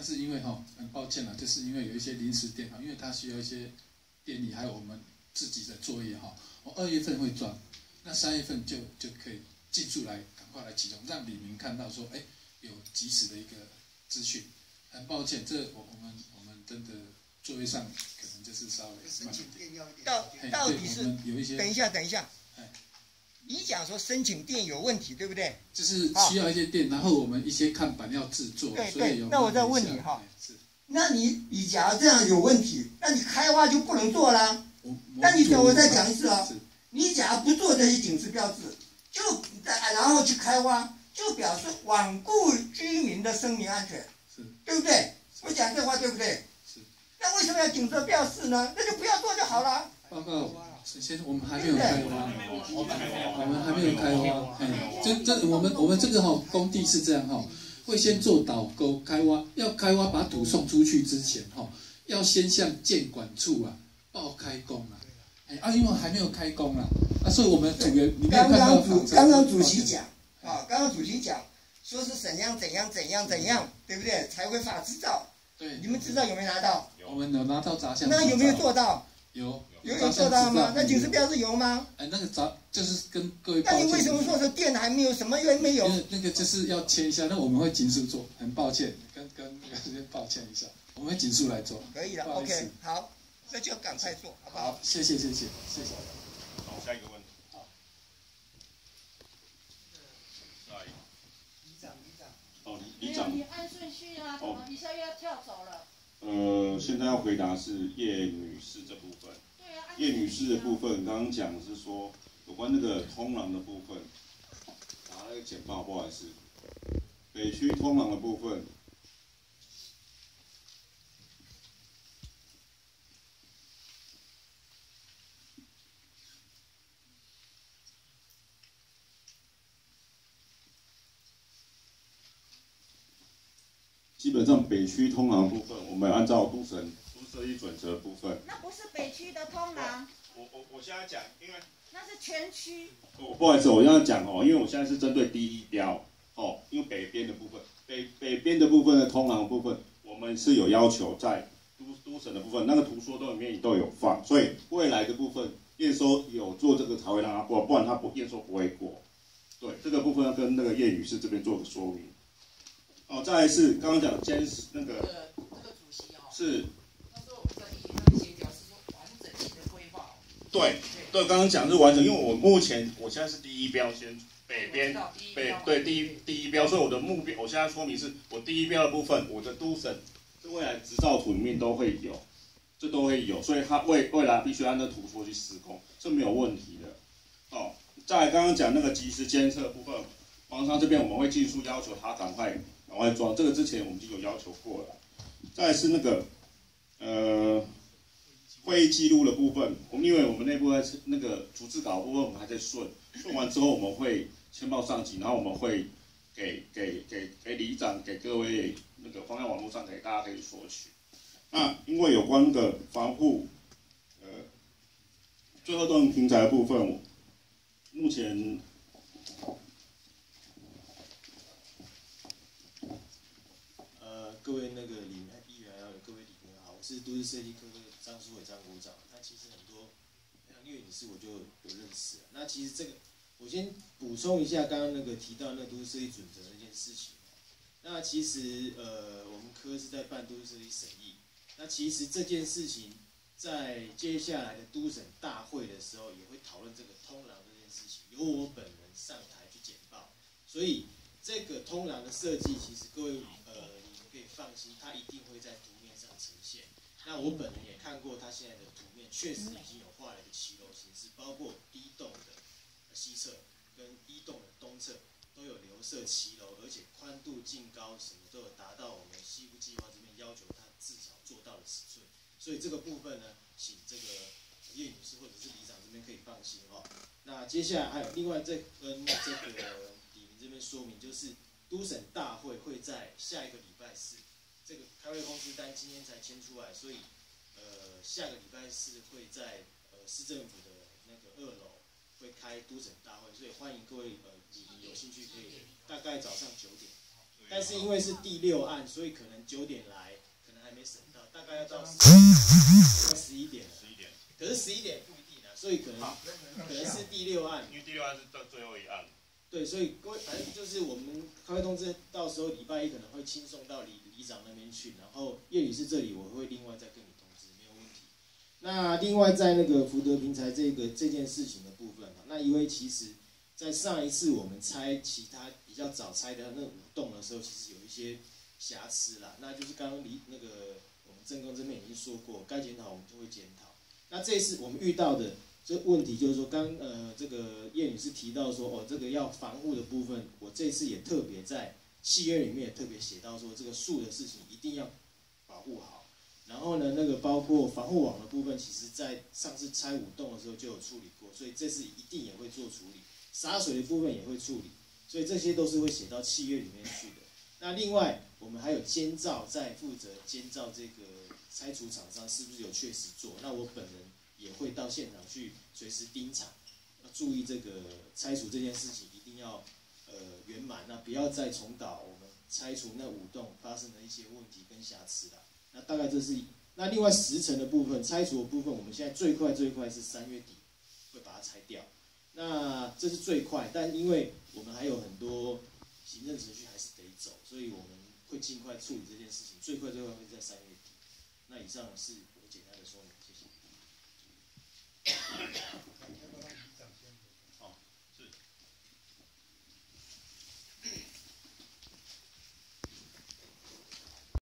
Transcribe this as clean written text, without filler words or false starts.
但是因为很抱歉啦，就是因为有一些临时电因为它需要一些电力，还有我们自己的作业我2月份会装，那3月份就可以尽速来赶快来启动，让李明看到说，有及时的一个资讯。很抱歉，这我们真的作业上可能就是稍微慢一点。 到底是有一些等一下。你讲说申请电有问题，对不对？ 就是需要一些电，然后我们一些看板要制作， 对。那我再问你是， 那你假如这样有问题，那你开挖就不能做啦。那你等我再讲一次啊，你假如不做这些警示标志，然后去开挖，就表示罔顾居民的生命安全，对不对？我讲这话对不对？ 是。 那为什么要警示标示呢？那就不要做就好了。 报告。先生，我们还没有开挖，我们还没有开挖。我们这个工地是这样会先做导沟开挖，要开挖把土送出去之前要先向建管处报开工因为还没有开工所以我们组员刚刚主席讲说是怎样，对不对？才会发执照。 对。 你们执照有没有拿到？ 我们有拿到杂项。 那有没有做到？ 有做到吗？那警示标志有吗？ 那个就是跟各位。 那你为什么说是电还没有，什么也没有？ 那个就是要签一下，那我们会尽速做，很抱歉，跟抱歉一下，我们会尽速来做。 可以了 ，OK， 好，那就赶快做，好不好？ 好，谢谢。 好，下一个问题。好。下一个。 里长。 哦，里长。 你按顺序啊，怎么一下又要跳走了？ 现在要回答是叶女士这部分。 对啊。 叶女士的部分，刚刚讲是说有关那个通廊的部分，拿那个简报，不好意思。北区通廊的部分，基本上北区通廊的部分，我们按照都设计准则的部分。 那不是北区的通廊。 我现在讲，因为那是全区。 不好意思，我要讲因为我现在是针对第一标因为北边的部分，北边的部分的通廊部分，我们是有要求在都省的部分，那个图说都里面都有放，所以未来的部分验收有做这个才会让它过，不然它验收不会过。对，这个部分要跟那个叶女士这边做个说明。再来是刚刚讲监视那个。 这个主席是。 那时候我们在议会协调是说完整性的规划。 对，刚刚讲是完整，因为我现在是第一标，先北边第一标，所以我的目标，我现在说明是我第一标的部分，我的都省未来执照图里面都会有，这都会有，所以它未来必须按照图说去施工，这没有问题的。再来刚刚讲那个即时监测部分，黄商这边我们会尽速要求他赶快装，这个之前我们已经有要求过了。再来是那个会议记录的部分，因为我们内部在那个逐字稿的部分我们还在顺完之后，我们会签报上级，然后我们会给里长，给各位那个放在网络上给大家可以索取。那因为有关的防护最后动平台的部分，目前各位那个议员还有各位里面好，我是都市设计科的张书伟张股长。那其实很多像叶女士我就有认识了。那其实这个我先补充一下刚刚那个提到那都市设计准则那件事情。那其实我们科是在办都市设计审议。那其实这件事情在接下来的都省大会的时候也会讨论这个通廊这件事情，由我本人上台去简报。所以这个通廊的设计，其实各位你们可以放心，它一定会在图面上呈现。那我本人也看过它现在的图面，确实已经有画了一个骑楼形式，包括一栋的西侧跟一栋的东侧都有留设骑楼，而且宽度、净高什么都有达到我们西部计划这边要求它至少做到的尺寸。所以这个部分呢，请这个叶女士或者是里长这边可以放心那接下来还有另外跟这个李明这边说明，就是都省大会会在下一个礼拜四，这个开会通知单今天才签出来，所以下个礼拜四会在市政府的那个2楼会开都省大会，所以欢迎各位里民有兴趣可以大概早上9点。 但是因为是第6案，所以可能9点来，可能还没审到，大概要到11点了。可是11点不一定啊，所以可能是第6案， 因为第6案是到最后一案。 对，所以各位反正就是我们开会通知，到时候礼拜一可能会亲送到里长那边去，然后叶女士这里我会另外再跟你通知，没有问题。那另外在那个福德平台这件事情的部分那因为其实在上一次我们拆其他比较早拆的那5栋的时候，其实有一些瑕疵啦，那就是刚刚那个我们政工这边已经说过，该检讨我们就会检讨。那这一次我们遇到的这问题就是说，这个叶女士提到说，这个要防护的部分，我这次也特别在契约里面也特别写到说，这个树的事情一定要保护好。然后呢，那个包括防护网的部分，其实在上次拆5栋的时候就有处理过，所以这次一定也会做处理。洒水的部分也会处理，所以这些都是会写到契约里面去的。那另外，我们还有监造在负责监造这个拆除厂商是不是有确实做？那我本人也会到现场去随时盯场，要注意这个拆除这件事情一定要圆满，那不要再重蹈我们拆除那5栋发生的一些问题跟瑕疵啦。那大概这是那另外时程的部分，拆除的部分，我们现在最快是3月底会把它拆掉。那这是最快，但因为我们还有很多行政程序还是得走，所以我们会尽快处理这件事情，最快会在3月底。那以上是